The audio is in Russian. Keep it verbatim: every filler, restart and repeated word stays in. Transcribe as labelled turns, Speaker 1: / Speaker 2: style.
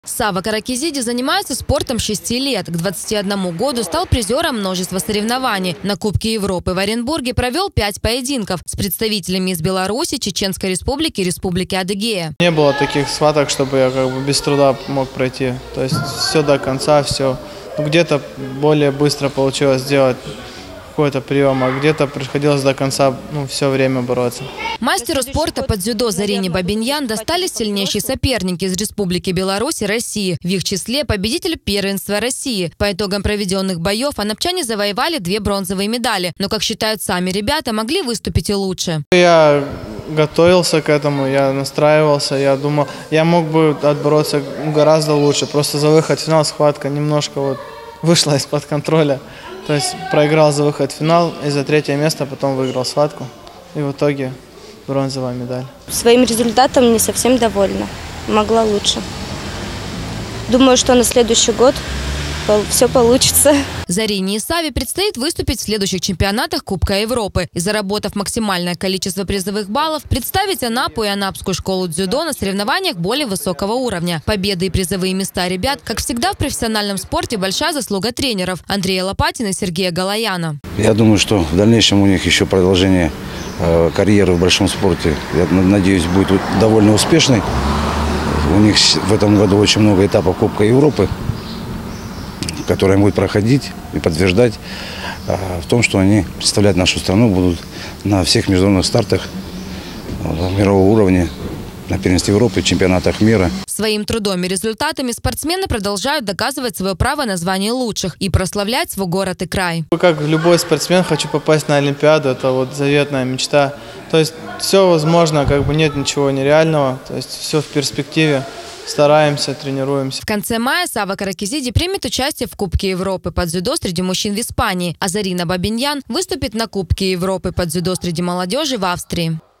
Speaker 1: Сава Каракизиди занимается спортом с шести лет. К двадцати одному году стал призером множества соревнований. На Кубке Европы в Оренбурге провел пять поединков с представителями из Беларуси, Чеченской Республики и Республики Адыгея.
Speaker 2: Не было таких схваток, чтобы я как бы без труда мог пройти. То есть все до конца, все. Где-то более быстро получилось сделать какой-то прием, а где-то приходилось до конца ну, все время бороться.
Speaker 1: Мастеру спорта по дзюдо Зарине Бабиньян достались сильнейшие соперники из Республики Беларусь и России. В их числе победитель первенства России. По итогам проведенных боев анапчане завоевали две бронзовые медали. Но, как считают сами ребята, могли выступить и лучше.
Speaker 2: Я готовился к этому, я настраивался, я думал, я мог бы отбороться гораздо лучше. Просто за выход в финал схватка немножко вот вышла из-под контроля. То есть проиграл за выход в финал и за третье место потом выиграл схватку. И в итоге бронзовая медаль.
Speaker 3: Своим результатом не совсем довольна. Могла лучше. Думаю, что на следующий год все получится.
Speaker 1: Зарине и Саве предстоит выступить в следующих чемпионатах Кубка Европы. И заработав максимальное количество призовых баллов, представить Анапу и Анапскую школу дзюдо на соревнованиях более высокого уровня. Победы и призовые места ребят, как всегда в профессиональном спорте, большая заслуга тренеров Андрея Лопатина и Сергея Галаяна.
Speaker 4: Я думаю, что в дальнейшем у них еще продолжение э, карьеры в большом спорте, я надеюсь, будет довольно успешной. У них в этом году очень много этапов Кубка Европы, которые будут проходить и подтверждать э, в том, что они представлять нашу страну будут на всех международных стартах э, мирового уровня, на первенстве Европы, чемпионатах мира.
Speaker 1: Своим трудом и результатами спортсмены продолжают доказывать свое право на звание лучших и прославлять свой город и край.
Speaker 2: Как любой спортсмен, хочу попасть на Олимпиаду, это вот заветная мечта. То есть все возможно, как бы нет ничего нереального, то есть все в перспективе. Стараемся, тренируемся.
Speaker 1: В конце мая Сава Каракизиди примет участие в Кубке Европы по дзюдо среди мужчин в Испании, а Зарина Бабиньян выступит на Кубке Европы по дзюдо среди молодежи в Австрии.